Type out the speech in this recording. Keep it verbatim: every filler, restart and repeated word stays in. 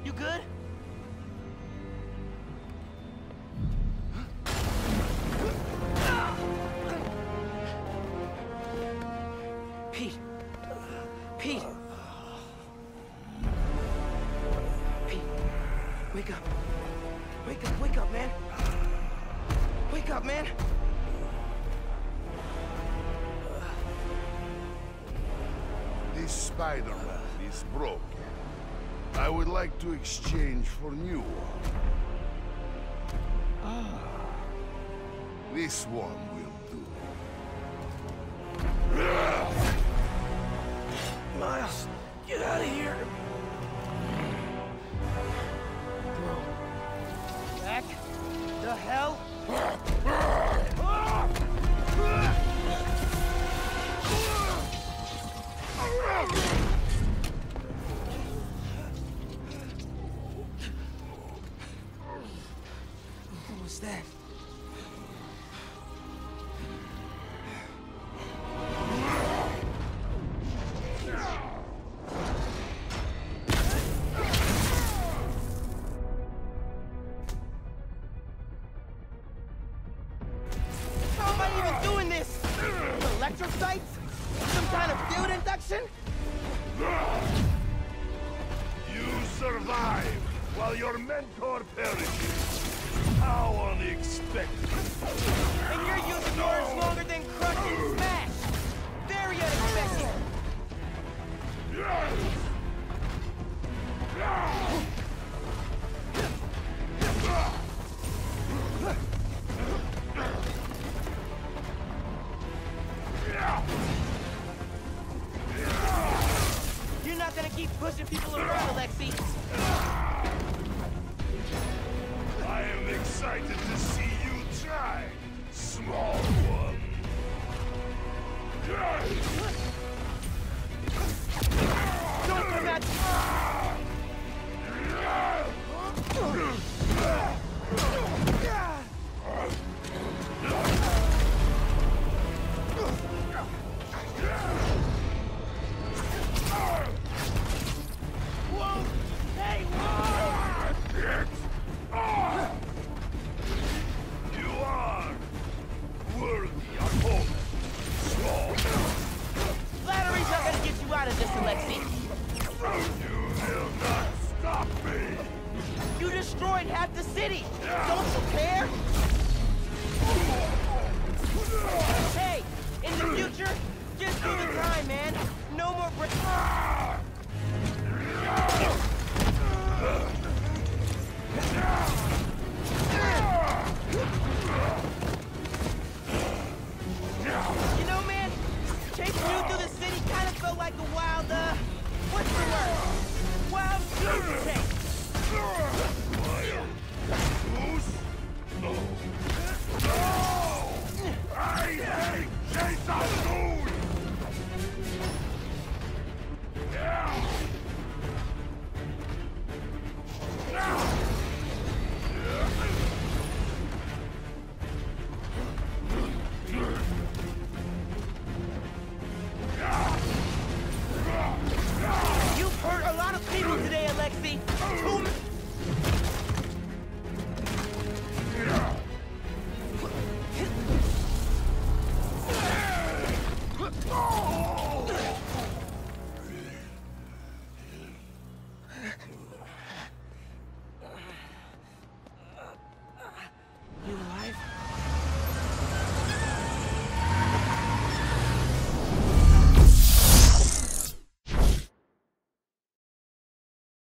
You good? Pete. Pete. Pete. Wake up. Wake up, wake up, man. Wake up, man. This Spider-Man is broken. I would like to exchange for new one. Ah. This one will do. Miles, get out of here. Bro. Back the hell? What was that? How am I even doing this? Electrocytes? Some kind of field induction? You survive while your mentor perishes. How unexpected. And you're using yours longer than Crush and Smash! Very unexpected! You're not gonna keep pushing people around, Alexei! I am excited to see you try, small one. Don't come at Whoa! Hey, whoa! You are worthy opponent, small. Flattery's not gonna get you out of this, Alexei. You will not stop me. You destroyed half the city. Don't you care? Hey, in the future, just do the time, man. No more break.